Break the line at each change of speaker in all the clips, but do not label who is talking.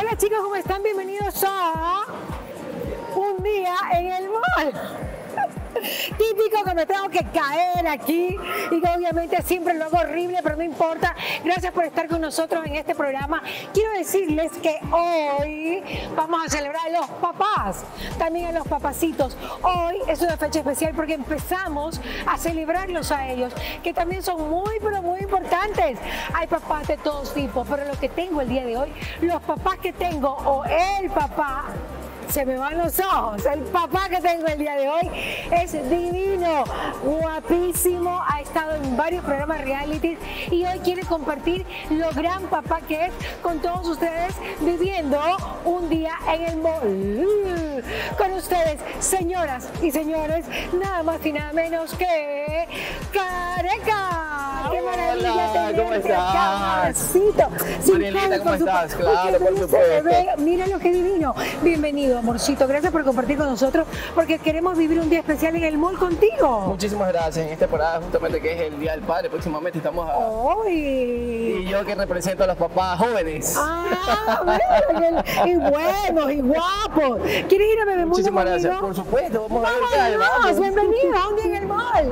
Hola chicos, ¿cómo están? Bienvenidos a un día en el mall. Típico que me tengo que caer aquí y que obviamente siempre lo hago horrible, pero no importa. Gracias por estar con nosotros en este programa. Quiero decirles que hoy vamos a celebrar a los papás, también a los papacitos. Hoy es una fecha especial porque empezamos a celebrarlos a ellos, que también son muy, pero muy importantes. Hay papás de todos tipos, pero lo que tengo el día de hoy, los papás que tengo o el papá, se me van los ojos. El papá que tengo el día de hoy es divino, guapísimo, ha estado en varios programas reality y hoy quiere compartir lo gran papá que es con todos ustedes viviendo un día en el mall. Con ustedes, señoras y señores, nada más y nada menos que Careca. ¡Qué maravilla!
Hola, ¿cómo estás?
Marielita,
¿cómo estás? Claro, por supuesto.
Mira lo que divino. Bienvenido, amorcito. Gracias por compartir con nosotros porque queremos vivir un día especial en el mall contigo.
Muchísimas gracias. En esta temporada, justamente que es el Día del Padre, próximamente estamos a...
¡Ay!
Y yo que represento a los papás jóvenes.
Mira, y buenos y guapos. ¿Quieres ir a Bebemundo
Muchísimas
conmigo?
gracias. Por supuesto, vamos a ver qué hay.
¡Vámonos! Bienvenido a un día en el mall.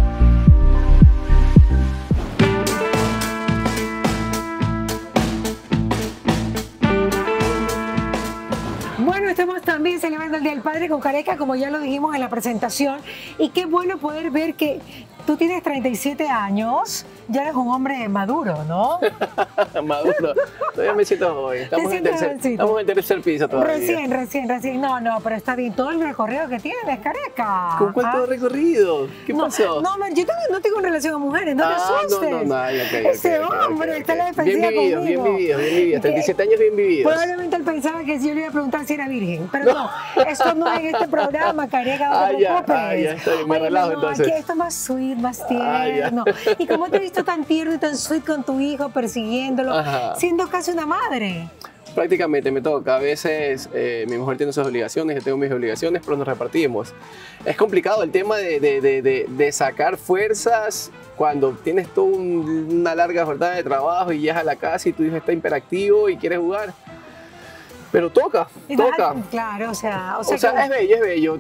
Bueno, estamos también celebrando el Día del Padre con Careca, como ya lo dijimos en la presentación. Y qué bueno poder ver que tú tienes 37 años, ya eres un hombre maduro, ¿no?
Maduro. Todavía me siento joven. Estamos en el tercer piso todavía.
Recién. No, pero está bien todo el recorrido que tienes, Careca.
¿Con cuánto recorrido? ¿Qué pasó?
No, yo no tengo relación a mujeres, no te asustes.
No,
Ese hombre está en la defensiva conmigo.
Bien vivido. 37 años bien vividos.
Probablemente él pensaba que si yo le iba a preguntar si era virgen, pero no, esto no es en este programa, Careca, no te preocupes.
Ya estoy, me relajo entonces.
Aquí esto es más sweet, más tierno. ¿Y cómo te he visto tan tierno y tan sweet con tu hijo, persiguiéndolo, siendo casi una madre?
Prácticamente me toca. A veces mi mujer tiene sus obligaciones, yo tengo mis obligaciones, pero nos repartimos. Es complicado el tema de sacar fuerzas cuando tienes toda una larga jornada de trabajo y llegas a la casa y tu hijo está hiperactivo y quiere jugar. Pero toca.
Claro, o sea
es bello.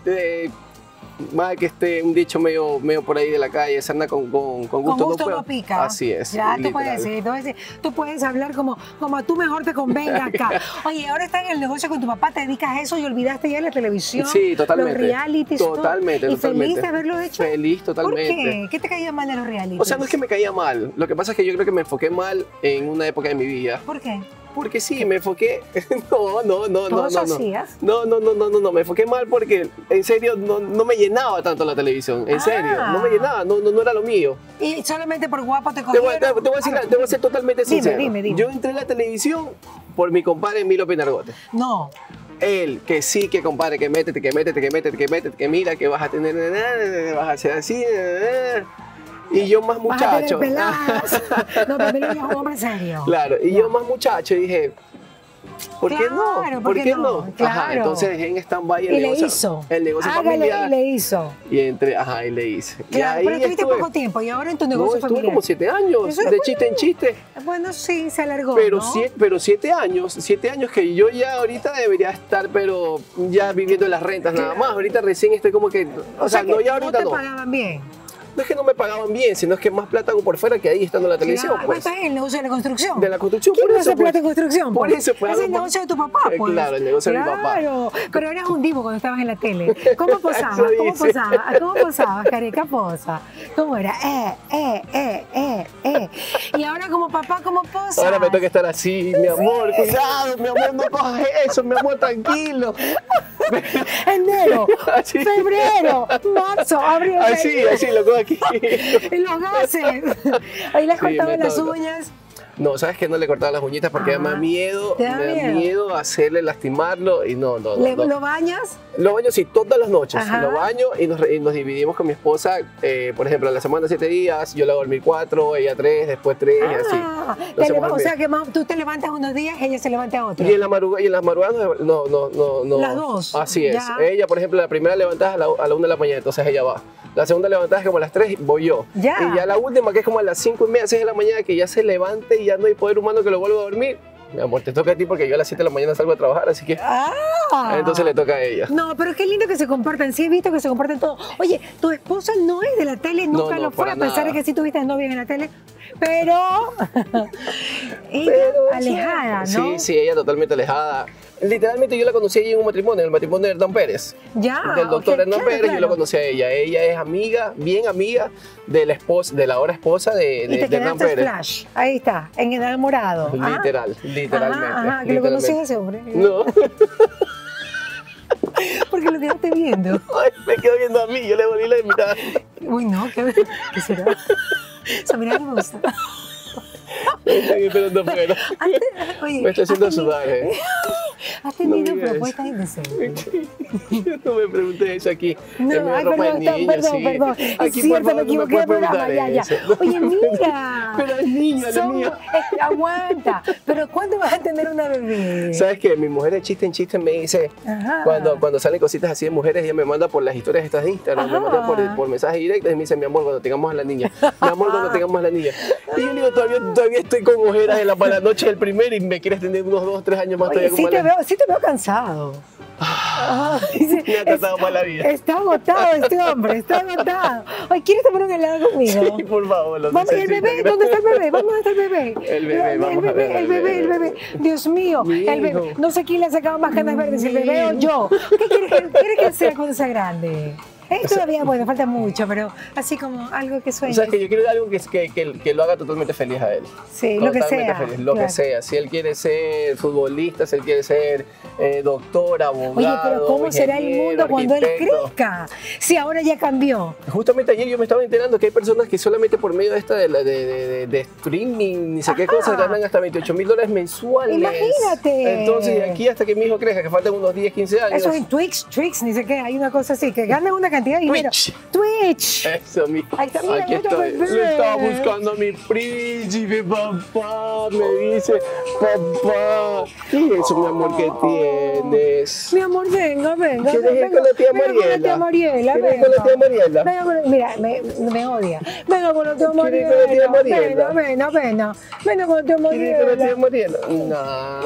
Más que esté un dicho medio por ahí de la calle, se anda con gusto
no pica.
Así es.
Ya, tú puedes hablar como a tú mejor te convenga acá. Oye, ahora estás en el negocio con tu papá, te dedicas a eso y olvidaste ya la televisión.
Sí, totalmente.
Los realities.
Totalmente.
¿Y feliz de haberlo hecho?
Feliz, totalmente.
¿Por qué? ¿Qué te caía mal de los realities?
O sea, no es que me caía mal. Lo que pasa es que yo creo que me enfoqué mal en una época de mi vida.
¿Por qué?
Porque sí, me enfoqué. No.
Hacías?
No, me enfoqué mal porque en serio no me llenaba tanto la televisión. En serio, no me llenaba, no era lo mío.
¿Y solamente por guapo te cogieron?
Te voy a ser totalmente sincero.
Dime.
Yo entré en la televisión por mi compadre Milo Pinargote.
No.
Él, que sí, que compadre, que métete, que mira, que vas a tener, vas a hacer así. Y yo más muchacho.
No, pero Milo es un hombre serio.
Claro, y yo más muchacho dije, ¿por qué no? ¿Por qué no?
Claro.
Entonces en stand-by el negocio familiar.
Y le hizo.
Y le hice.
Claro,
y ahí
pero tuviste poco tiempo y ahora en tu negocio familiar.
Estuve como 7 años, de chiste en chiste.
Bueno, sí, se alargó,
pero
¿no?
Pero 7 años que yo ya ahorita debería estar, pero ya viviendo de las rentas nada más. Ahorita recién estoy como que,
o sea,
no, ya ahorita
no te pagaban bien.
No es que no me pagaban bien, sino es que más plata hago por fuera que ahí estando en la televisión.
Claro, pues. ¿Estás en el negocio de la construcción?
De la construcción,
¿Quién
por
no
eso.
hace plata en construcción?
Por eso.
Es el negocio de tu papá, pues.
Claro, el negocio de mi papá.
Claro, pero eras un divo cuando estabas en la tele. ¿Cómo posabas? ¿Cómo posabas, Careca posa? ¿Cómo era? Y ahora como papá, ¿cómo posas?
Ahora me toca estar así, mi amor, cuidado, mi amor, no cojas eso, mi amor, tranquilo.
Enero, febrero, marzo, abril.
Así, lo cojo aquí.
Y los gases. Ahí les cortaban las uñas.
No, ¿sabes que no le cortaba las uñitas? Porque me da miedo, hacerle lastimarlo y no.
¿Lo bañas?
Lo baño sí, todas las noches. Lo baño y nos dividimos con mi esposa. Por ejemplo, a la semana 7 días, yo le hago dormir 4, ella 3, después 3 y así.
O sea que tú te levantas unos días, ella se levanta otros.
Y en las madrugadas no.
Las dos.
Así es. Ella, por ejemplo, la primera levantada a la 1 de la mañana, entonces ella va. La segunda levantada es como a las 3, voy yo.
Ya.
Y ya la última, que es como a las 5:30, 6 de la mañana, que ya se levante y ya no hay poder humano que lo vuelva a dormir, Mi amor, te toca a ti porque yo a las 7 de la mañana salgo a trabajar, así que entonces le toca a ella.
No, pero qué lindo que se compartan. Sí he visto que se comparten todo. Oye, tu esposa no es de la tele, nunca lo fue, a pesar de que sí tuviste novia en la tele. Pero ella alejada, ¿no?
Sí, ella totalmente alejada. Literalmente yo la conocí allí en un matrimonio, en el matrimonio de Hernán Pérez.
Ya.
Del doctor Hernán
claro,
Pérez,
claro.
yo la conocí a ella. Ella es amiga, bien amiga de la esposa, de la ahora esposa de Hernán Pérez.
Flash. Ahí está, enamorado.
Literalmente.
Ajá, que lo conocías a ese hombre.
No.
Porque lo quedaste viendo.
Ay, me quedo viendo a mí, yo le volví la mirada.
Uy, no, ¿qué será? Esa mirada no me gusta.
Me están esperando afuera.
Oye,
Me está haciendo sudar,
¿Has tenido
No digas
propuestas indecentes?
No me preguntes eso aquí.
No,
en mi
ay,
ropa de niño,
perdón.
Aquí,
Es cierto,
por
me
favor, no
equivoqué de
puedes
programa,
preguntar
ya.
eso.
Oye, mira.
Pero es niña, la mía.
Aguanta. Pero ¿cuándo vas a tener una bebé?
¿Sabes qué? Mi mujer de chiste en chiste me dice,
Ajá.
cuando salen cositas así de mujeres, ella me manda por las historias estas de Instagram, me manda por mensajes directos y me dice, mi amor, cuando tengamos a la niña, mi amor, cuando tengamos a la niña. Y yo digo, todavía estoy con ojeras para la noche del primero y me quieres tener unos 2, 3 años más
Oye,
todavía.
sí te veo cansado.
Me ha tratado mal la vida.
Está agotado este hombre, está agotado. Oye, ¿quieres tomar un helado conmigo?
Sí, por favor.
Vamos, ¿y el bebé? ¿Dónde está el bebé? ¿Dónde está el bebé?
El bebé, vamos a ver.
El bebé. Dios mío,
Mi
el bebé.
hijo.
No sé quién le ha sacado más canas verdes, si el bebé o yo. ¿Qué quieres que sea cuando sea grande? Todavía, bueno, falta mucho, pero así como algo que sueñe.
O sea, que yo quiero algo que lo haga totalmente feliz a él.
Sí, lo que
Totalmente
sea.
feliz, lo que sea. Si él quiere ser futbolista, si él quiere ser doctor, abogado.
Oye, pero ¿cómo será el
ingeniero,
mundo cuando él
arquitecto?
crezca? Si ahora ya cambió.
Justamente ayer yo me estaba enterando que hay personas que solamente por medio de esta de streaming, ni sé qué cosas, ganan hasta $28,000 mensuales.
Imagínate.
Entonces, de aquí hasta que mi hijo crezca, que faltan unos 10, 15 años.
Eso en Twitch, ni sé qué, hay una cosa así, que ganan una cantidad de dinero. Twitch.
Eso,
Ahí está, mira,
aquí
otro
estoy.
bebé.
Lo estaba buscando a mi príncipe, papá. Me dice, papá. ¿Qué es eso, mi amor, que tienes?
Mi amor, venga.
¿Quieres ir con la tía Mariela? ¿Quieres ir con la tía Mariela?
Venga, mira, me odia. Venga con la tía
¿Quieres ir con la tía
Mariela.
Mariela?
Venga con la tía
¿Quieres ir con la tía
Mariela.
Mariela?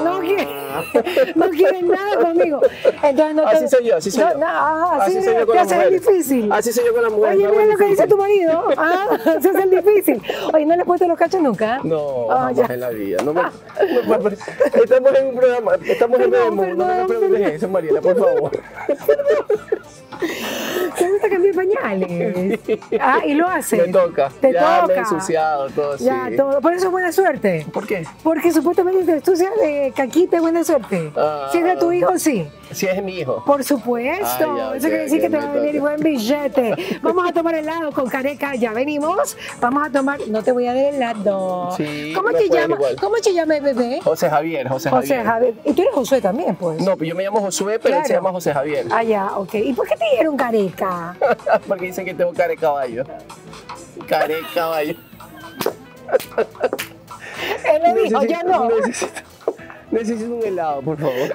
No quiere nada conmigo. Entonces no
Así soy yo, así soy yo.
Así
soy yo con
te
las
haces el
mujeres.
difícil.
Así soy yo con las mujeres.
Oye,
me
mira
hago
lo que dice
difícil.
tu marido. Se hace el difícil. Oye, ¿no le he puesto los cachos nunca?
No,
Ah,
jamás
ya.
en la vida. Estamos en un programa, estamos en Memo, no me preguntes eso, Mariela, por favor.
¿Te gusta cambiar pañales? Y lo hace.
Me toca.
Te
ya
toca.
me he ensuciado todo así.
Ya, todo. Por eso es buena suerte.
¿Por qué?
Porque supuestamente te ensucias de caquita, buena suerte. Si es de tu hijo, sí.
Si es mi hijo.
Por supuesto.
Ya,
Eso quiere decir que te va a venir buen billete. Vamos a tomar helado con Careca. Ya venimos. Vamos a tomar. No te voy a dar helado.
Sí,
¿Cómo
me
te
puedes
llama?
igual.
¿Cómo te llama el bebé?
José Javier.
José Javier. Y tú eres Josué también, pues.
No, pues yo me llamo Josué, pero él se
Claro.
llama José Javier.
Ah, ya, ok. ¿Y por qué te dieron Careca?
Porque dicen que tengo cara de caballo. Cara de caballo.
Él me dijo, yo no.
Necesito un helado, por favor.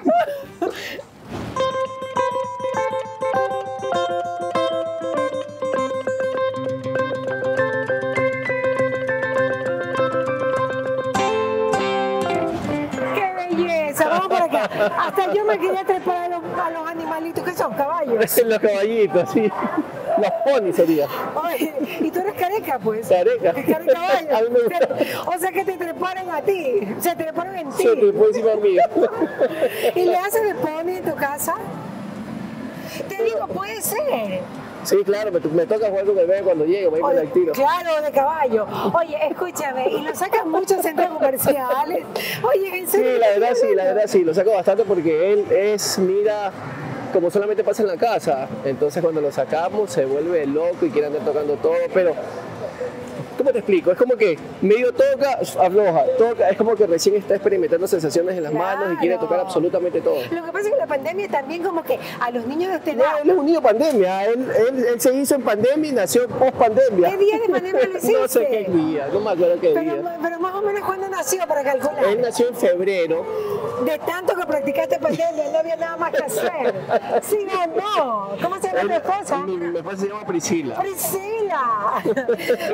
¡Qué belleza! Vamos por acá. Hasta yo me quería trepar a los animalitos que son caballos.
Los caballitos, sí. Los ponis sería.
Oye, y tú eres Careca, pues.
Careca.
Es cara de caballo.
A mí me gusta.
O sea que te treparon a ti. Se treparon en ti.
Se te fue encima mío.
¿Y le haces de pony en tu casa? Te digo, puede ser.
Sí, claro, me toca jugar con el bebé cuando llegue, voy a ir al tiro.
Claro, de caballo. Oye, escúchame, y lo sacan muchos centros comerciales. Oye, en
Sí,
serio.
la verdad sí, lo saco bastante porque él es, mira, como solamente pasa en la casa, entonces cuando lo sacamos se vuelve loco y quiere andar tocando todo, pero ¿cómo te explico? Es como que medio toca, afloja, toca, es como que recién está experimentando sensaciones en las manos y quiere tocar absolutamente todo.
Lo que pasa es que la pandemia también como que a los niños de esta
No,
edad...
él es un niño pandemia, él se hizo en pandemia y nació post pandemia.
¿Qué día de pandemia lo hiciste?
No sé qué día, no me acuerdo qué día.
Pero más o menos ¿cuándo nació para calcular?
Él nació en febrero.
De tanto que practicaste pandemia, no había nada más que hacer. ¿Sí o no? ¿Cómo se llama tu esposa?
Mi esposa se llama Priscila.
Priscila. Qué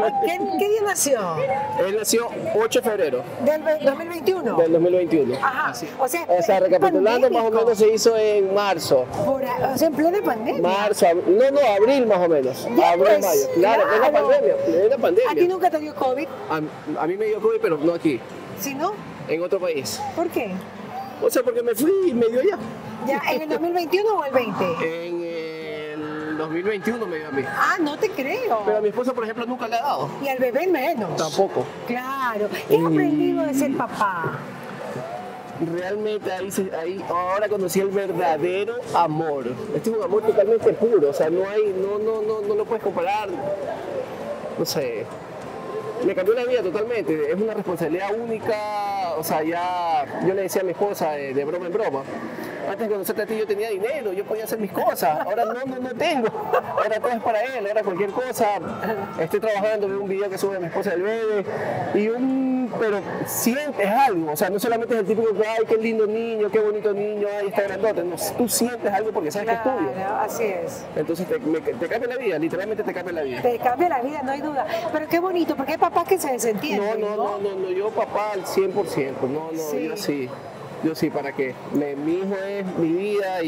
¿Qué día nació?
Él nació 8 de febrero
¿Del 2021?
del 2021.
Ajá.
Así.
O sea,
Recapitulando, más o
pandémico.
menos se hizo en marzo.
O sea, en plena pandemia.
Marzo, no, abril más o menos.
Ya,
Abril,
pues,
mayo. Claro, plena
claro.
pandemia, plena
¿A ti
pandemia.
nunca te dio COVID?
A mí me dio COVID, pero no aquí,
¿Sí, no?
en otro país.
¿Por qué?
O sea, porque me fui y me dio ya.
¿Ya en el 2021 o el 20?
En el 2021 me dio a mí.
Ah, no te creo.
Pero a mi esposa, por ejemplo, nunca le ha dado.
Y al bebé menos.
Tampoco.
Claro. ¿Qué has aprendido de ser papá?
Realmente ahí ahora conocí el verdadero amor. Este es un amor totalmente puro, o sea, no lo puedes comparar. No sé. Me cambió la vida totalmente, es una responsabilidad única, o sea, ya yo le decía a mi esposa de broma en broma, antes de conocerte a ti yo tenía dinero, yo podía hacer mis cosas, ahora no tengo, ahora todo es para él, ahora cualquier cosa, estoy trabajando, veo un video que sube a mi esposa del bebé, pero sientes algo, o sea, no solamente es el típico que, ay, qué lindo niño, qué bonito niño, ay, está grandote, no, tú sientes algo porque sabes que es tuyo.
Claro, así es.
Entonces te cambia la vida, literalmente te cambia la vida.
Te cambia la vida, no hay duda. Pero qué bonito, porque hay papás que se desentienden.
No, yo papá al 100%,
Sí.
yo sí, ¿para qué? Mi hijo es mi vida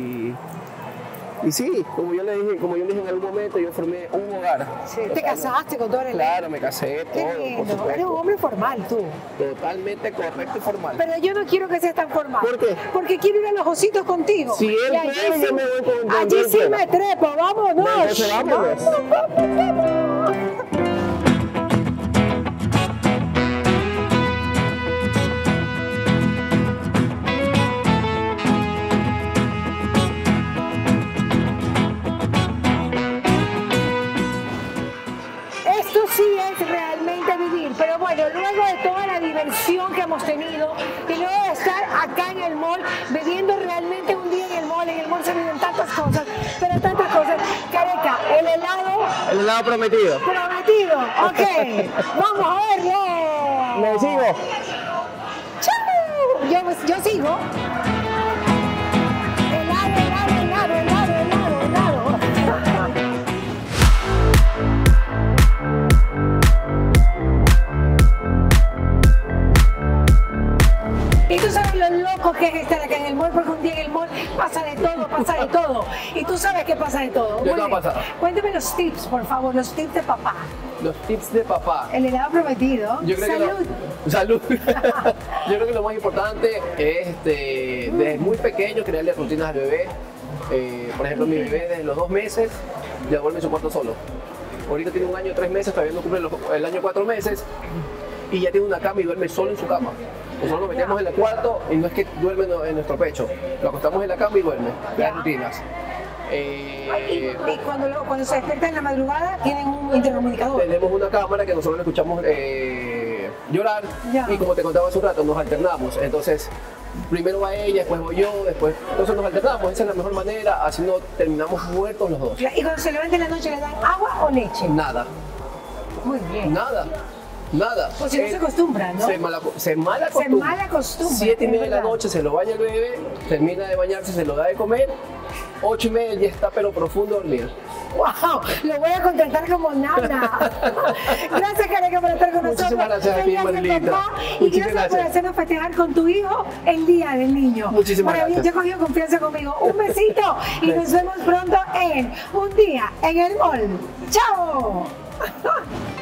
y sí, como yo le dije en algún momento, yo formé un hogar.
Sí, te casaste con todo el
Claro, me casé,
Qué
todo, por
lindo.
supuesto.
Eres un hombre formal, tú.
Totalmente correcto y formal.
Pero yo no quiero que seas tan formal.
¿Por qué?
Porque quiero ir a los ositos contigo.
Si él
Y allí
quiere, yo me voy con donde
allí
él
sí
quiera.
me trepo, vámonos.
Entonces, vámonos.
Vamos. Esto sí es realmente vivir, pero bueno, luego de toda la diversión que hemos tenido y luego de estar acá en el mall, viviendo realmente un día en el mall se viven tantas cosas, pero tantas cosas. Careca, el helado
prometido.
prometido, ok, vamos a verlo.
¿Me sigo?
¡Chau! Yo sigo. Helado. Y tú sabes lo loco que es estar acá en el mall, porque un día en el mall pasa de todo. Y tú sabes que pasa de todo.
¿Qué
Muy
va a
bien.
pasar?
Cuéntame los tips, por favor, los tips de papá.
Los tips de papá.
El helado prometido.
Yo creo
Salud.
Salud. Yo creo que lo más importante es desde muy pequeño crearle rutinas al bebé. Por ejemplo, mi bebé desde los 2 meses ya duerme en su cuarto solo. Ahorita tiene 1 año y 3 meses, todavía no cumple el año 4 meses y ya tiene una cama y duerme solo en su cama. Nosotros lo metemos en el cuarto y no es que duerme en nuestro pecho, lo acostamos en la cama y duerme. Las rutinas.
Y cuando se despierta en la madrugada, tienen un intercomunicador.
Tenemos una cámara que nosotros le escuchamos llorar
Ya.
y como te contaba hace un rato, nos alternamos. Entonces, primero va ella, después voy yo, entonces nos alternamos. Esa es la mejor manera, así no terminamos muertos los dos.
Y cuando se levanta en la noche, ¿le dan agua o leche?
Nada,
Muy bien.
nada.
Pues si no se acostumbra, ¿no?
Se mal acostumbra. 7:30 de la
verdad.
noche se lo baña el bebé, termina de bañarse, se lo da de comer. 8:30 ya está pero profundo dormido.
¡Wow! Lo voy a contratar como nana. Gracias, Careca, por estar con nosotros.
Muchísimas gracias a ti,
Feliz
Marilita.
papá, y
Muchísimas
gracias por
gracias.
hacernos festejar con tu hijo el Día del Niño.
Muchísimas
Maravilloso,
gracias.
ya cogió confianza conmigo. Un besito y nos vemos pronto en Un Día en el Mall. ¡Chao!